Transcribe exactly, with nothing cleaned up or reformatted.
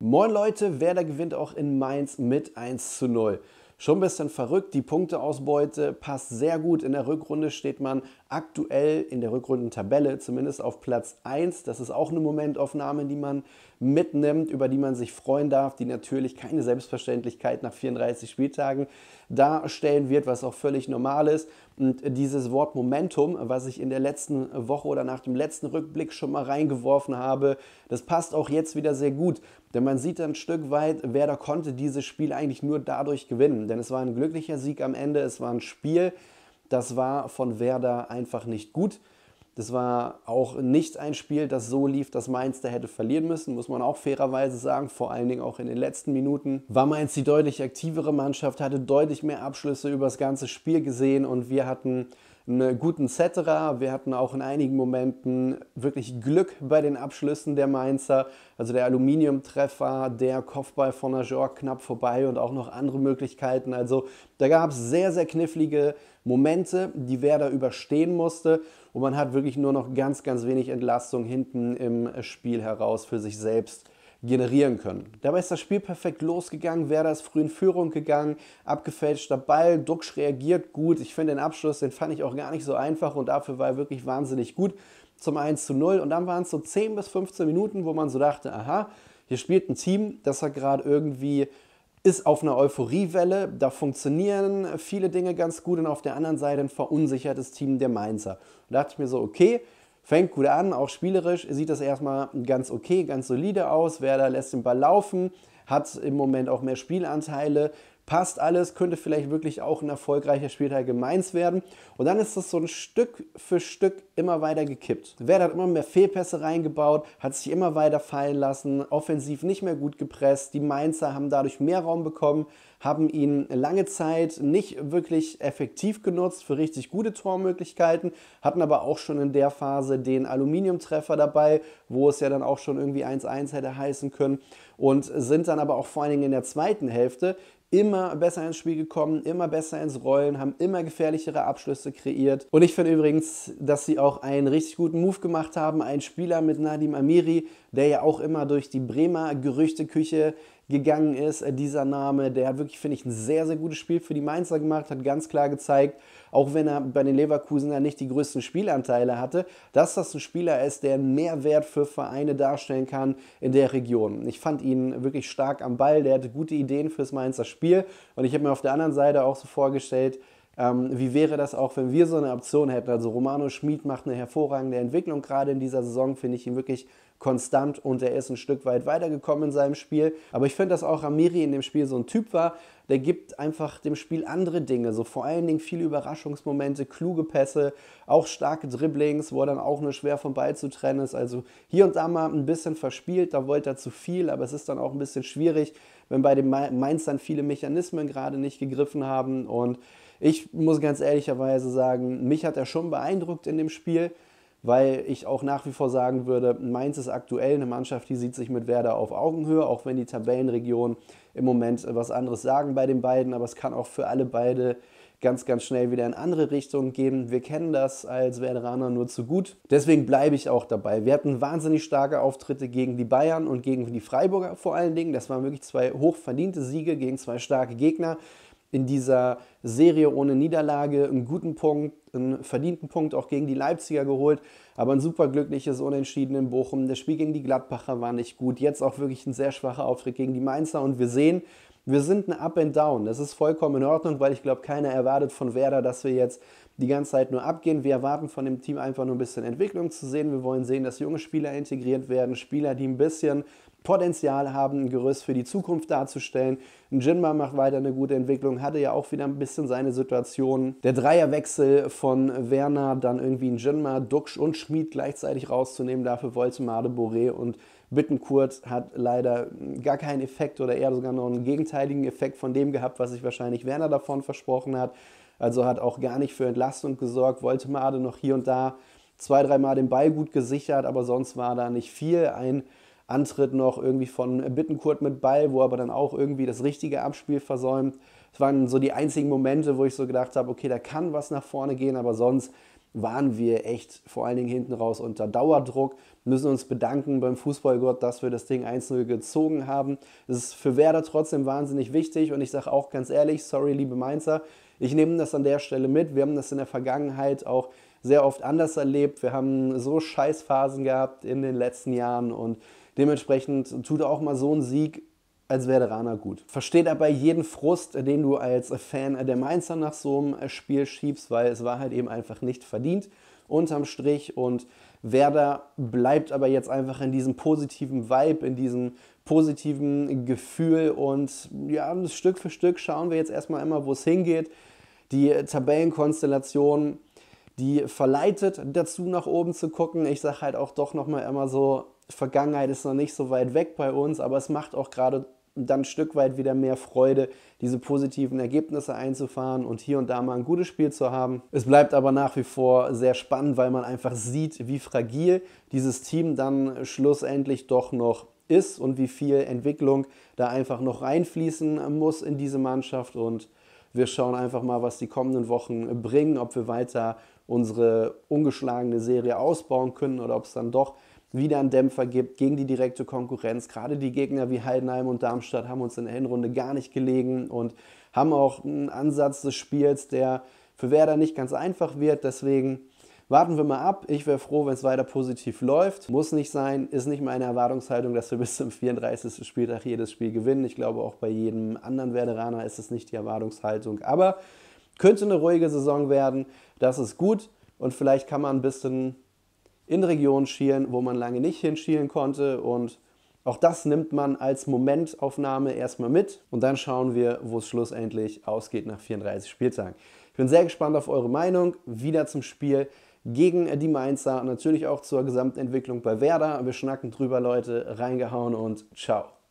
Moin Leute, Werder gewinnt auch in Mainz mit eins zu null. Schon ein bisschen verrückt, die Punkteausbeute passt sehr gut. In der Rückrunde steht man aktuell in der Rückrundentabelle zumindest auf Platz eins. Das ist auch eine Momentaufnahme, die man mitnimmt, über die man sich freuen darf, die natürlich keine Selbstverständlichkeit nach vierunddreißig Spieltagen darstellen wird, was auch völlig normal ist. Und dieses Wort Momentum, was ich in der letzten Woche oder nach dem letzten Rückblick schon mal reingeworfen habe, das passt auch jetzt wieder sehr gut. Denn man sieht ein Stück weit, Werder konnte dieses Spiel eigentlich nur dadurch gewinnen. Denn es war ein glücklicher Sieg am Ende, es war ein Spiel, das war von Werder einfach nicht gut. Das war auch nicht ein Spiel, das so lief, dass Mainz da hätte verlieren müssen, muss man auch fairerweise sagen. Vor allen Dingen auch in den letzten Minuten war Mainz die deutlich aktivere Mannschaft, hatte deutlich mehr Abschlüsse über das ganze Spiel gesehen und wir hatten einen guten Cetera. Wir hatten auch in einigen Momenten wirklich Glück bei den Abschlüssen der Mainzer. Also der Aluminiumtreffer, der Kopfball von Najor knapp vorbei und auch noch andere Möglichkeiten. Also da gab es sehr, sehr knifflige Momente, die Werder überstehen musste. Und man hat wirklich nur noch ganz, ganz wenig Entlastung hinten im Spiel heraus für sich selbst generieren können. Dabei ist das Spiel perfekt losgegangen, Werder ist früh in Führung gegangen, abgefälschter Ball, Duxch reagiert gut. Ich finde den Abschluss, den fand ich auch gar nicht so einfach und dafür war er wirklich wahnsinnig gut zum eins zu null. Und dann waren es so zehn bis fünfzehn Minuten, wo man so dachte, aha, hier spielt ein Team, das hat gerade irgendwie ist auf einer Euphoriewelle, da funktionieren viele Dinge ganz gut und auf der anderen Seite ein verunsichertes Team der Mainzer. Und da dachte ich mir so, okay, fängt gut an, auch spielerisch sieht das erstmal ganz okay, ganz solide aus. Werder lässt den Ball laufen, hat im Moment auch mehr Spielanteile, passt alles, könnte vielleicht wirklich auch ein erfolgreicher Spieltag in Mainz werden. Und dann ist das so ein Stück für Stück immer weiter gekippt. Werder hat immer mehr Fehlpässe reingebaut, hat sich immer weiter fallen lassen, offensiv nicht mehr gut gepresst. Die Mainzer haben dadurch mehr Raum bekommen, haben ihn lange Zeit nicht wirklich effektiv genutzt für richtig gute Tormöglichkeiten, hatten aber auch schon in der Phase den Aluminiumtreffer dabei, wo es ja dann auch schon irgendwie eins eins hätte heißen können und sind dann aber auch vor allen Dingen in der zweiten Hälfte immer besser ins Spiel gekommen, immer besser ins Rollen, haben immer gefährlichere Abschlüsse kreiert. Und ich finde übrigens, dass sie auch einen richtig guten Move gemacht haben. Ein Spieler mit Nadim Amiri, der ja auch immer durch die Bremer Gerüchteküche gegangen ist, dieser Name, der hat wirklich, finde ich, ein sehr, sehr gutes Spiel für die Mainzer gemacht, hat ganz klar gezeigt, auch wenn er bei den Leverkusener nicht die größten Spielanteile hatte, dass das ein Spieler ist, der einen Mehrwert für Vereine darstellen kann in der Region. Ich fand ihn wirklich stark am Ball, der hatte gute Ideen fürs Mainzer Spiel und ich habe mir auf der anderen Seite auch so vorgestellt, Ähm, wie wäre das auch, wenn wir so eine Option hätten? Also Romano Schmid macht eine hervorragende Entwicklung, gerade in dieser Saison finde ich ihn wirklich konstant und er ist ein Stück weit weitergekommen in seinem Spiel. Aber ich finde, dass auch Amiri in dem Spiel so ein Typ war, der gibt einfach dem Spiel andere Dinge, so vor allen Dingen viele Überraschungsmomente, kluge Pässe, auch starke Dribblings, wo er dann auch nur schwer vom Ball zu trennen ist. Also hier und da mal ein bisschen verspielt, da wollte er zu viel, aber es ist dann auch ein bisschen schwierig, wenn bei den Mainzern viele Mechanismen gerade nicht gegriffen haben. Und ich muss ganz ehrlicherweise sagen, mich hat er schon beeindruckt in dem Spiel, weil ich auch nach wie vor sagen würde, Mainz ist aktuell eine Mannschaft, die sieht sich mit Werder auf Augenhöhe, auch wenn die Tabellenregionen im Moment was anderes sagen bei den beiden, aber es kann auch für alle beide ganz, ganz schnell wieder in andere Richtungen gehen. Wir kennen das als Werderaner nur zu gut. Deswegen bleibe ich auch dabei. Wir hatten wahnsinnig starke Auftritte gegen die Bayern und gegen die Freiburger vor allen Dingen. Das waren wirklich zwei hochverdiente Siege gegen zwei starke Gegner. In dieser Serie ohne Niederlage einen guten Punkt, einen verdienten Punkt auch gegen die Leipziger geholt, aber ein superglückliches Unentschieden in Bochum. Das Spiel gegen die Gladbacher war nicht gut, jetzt auch wirklich ein sehr schwacher Auftritt gegen die Mainzer und wir sehen, wir sind ein Up and Down. Das ist vollkommen in Ordnung, weil ich glaube, keiner erwartet von Werder, dass wir jetzt die ganze Zeit nur abgehen. Wir erwarten von dem Team einfach nur ein bisschen Entwicklung zu sehen. Wir wollen sehen, dass junge Spieler integriert werden, Spieler, die ein bisschen Potenzial haben, ein Gerüst für die Zukunft darzustellen. Ein Jinma macht weiter eine gute Entwicklung, hatte ja auch wieder ein bisschen seine Situation. Der Dreierwechsel von Werner, dann irgendwie ein Jinma, Duxch und Schmid gleichzeitig rauszunehmen, dafür Woltemade, Boré und Bittencourt hat leider gar keinen Effekt oder eher sogar noch einen gegenteiligen Effekt von dem gehabt, was sich wahrscheinlich Werner davon versprochen hat. Also hat auch gar nicht für Entlastung gesorgt, Woltemade noch hier und da zwei, dreimal den Ball gut gesichert, aber sonst war da nicht viel. Ein Antritt noch irgendwie von Bittencourt mit Ball, wo aber dann auch irgendwie das richtige Abspiel versäumt. Es waren so die einzigen Momente, wo ich so gedacht habe, okay, da kann was nach vorne gehen, aber sonst waren wir echt vor allen Dingen hinten raus unter Dauerdruck. Müssen uns bedanken beim Fußballgott, dass wir das Ding eins null gezogen haben. Das ist für Werder trotzdem wahnsinnig wichtig und ich sage auch ganz ehrlich, sorry liebe Mainzer, ich nehme das an der Stelle mit. Wir haben das in der Vergangenheit auch sehr oft anders erlebt. Wir haben so Scheißphasen gehabt in den letzten Jahren und dementsprechend tut auch mal so ein Sieg als Werderaner gut. Versteht aber jeden Frust, den du als Fan der Mainzer nach so einem Spiel schiebst, weil es war halt eben einfach nicht verdient unterm Strich und Werder bleibt aber jetzt einfach in diesem positiven Vibe, in diesem positiven Gefühl und ja, Stück für Stück schauen wir jetzt erstmal immer, wo es hingeht. Die Tabellenkonstellation, die verleitet dazu, nach oben zu gucken. Ich sage halt auch doch nochmal immer so, Vergangenheit ist noch nicht so weit weg bei uns, aber es macht auch gerade dann ein Stück weit wieder mehr Freude, diese positiven Ergebnisse einzufahren und hier und da mal ein gutes Spiel zu haben. Es bleibt aber nach wie vor sehr spannend, weil man einfach sieht, wie fragil dieses Team dann schlussendlich doch noch ist und wie viel Entwicklung da einfach noch reinfließen muss in diese Mannschaft. Und wir schauen einfach mal, was die kommenden Wochen bringen, ob wir weiter unsere ungeschlagene Serie ausbauen können oder ob es dann doch wieder einen Dämpfer gibt gegen die direkte Konkurrenz. Gerade die Gegner wie Heidenheim und Darmstadt haben uns in der Hinrunde gar nicht gelegen und haben auch einen Ansatz des Spiels, der für Werder nicht ganz einfach wird. Deswegen warten wir mal ab. Ich wäre froh, wenn es weiter positiv läuft. Muss nicht sein, ist nicht meine Erwartungshaltung, dass wir bis zum vierunddreißigsten Spieltag jedes Spiel gewinnen. Ich glaube, auch bei jedem anderen Werderaner ist es nicht die Erwartungshaltung. Aber könnte eine ruhige Saison werden. Das ist gut und vielleicht kann man ein bisschen in Regionen schielen, wo man lange nicht hinschielen konnte und auch das nimmt man als Momentaufnahme erstmal mit und dann schauen wir, wo es schlussendlich ausgeht nach vierunddreißig Spieltagen. Ich bin sehr gespannt auf eure Meinung, wieder zum Spiel gegen die Mainzer und natürlich auch zur Gesamtentwicklung bei Werder. Wir schnacken drüber, Leute, reingehauen und ciao.